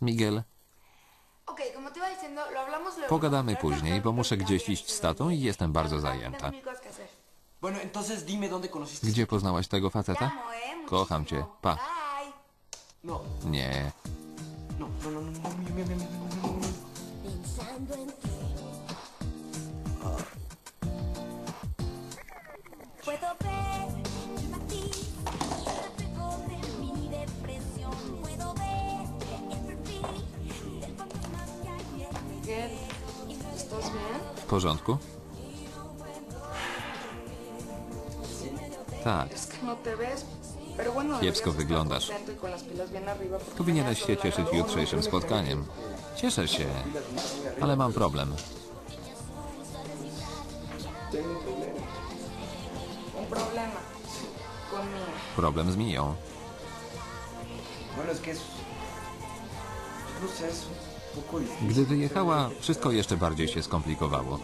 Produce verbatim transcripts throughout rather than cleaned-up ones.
Miguel, pogadamy później, bo muszę gdzieś iść z tatą i jestem bardzo zajęta. Gdzie poznałaś tego faceta? Kocham cię. Pa. Nie. W porządku? Tak. Kiepsko wyglądasz. Powinieneś się cieszyć jutrzejszym spotkaniem. Cieszę się, ale mam problem. Problem z Miją. Gdy wyjechała, wszystko jeszcze bardziej się skomplikowało.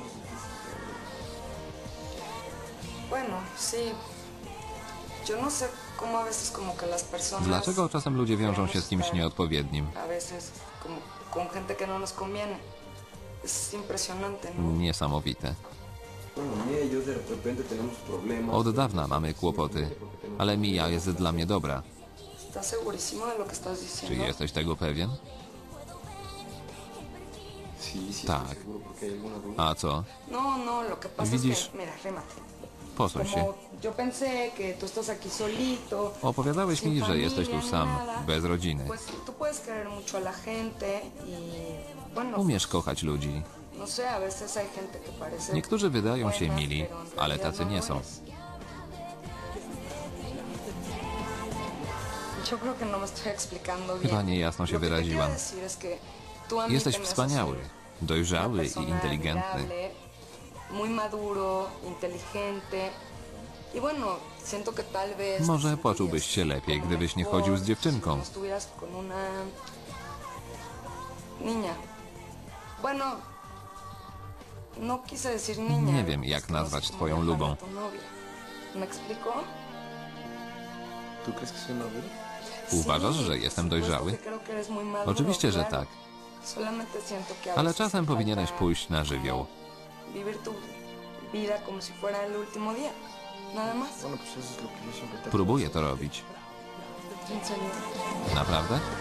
Dlaczego czasem ludzie wiążą się z kimś nieodpowiednim? Niesamowite. Od dawna mamy kłopoty, ale Mija jest dla mnie dobra. Czy jesteś tego pewien? Tak. A co? Widzisz? Posuń się. Opowiadałeś mi, że jesteś tu sam, bez rodziny. Umiesz kochać ludzi. Niektórzy wydają się mili, ale tacy nie są. Chyba niejasno się wyraziłam. Jesteś wspaniały, dojrzały i inteligentny. Może poczułbyś się lepiej, gdybyś nie chodził z dziewczynką. Nie wiem, jak nazwać twoją lubą. Uważasz, że jestem dojrzały? Oczywiście, że tak. Ale czasem powinieneś pójść na żywioł. Próbuję to robić. Naprawdę?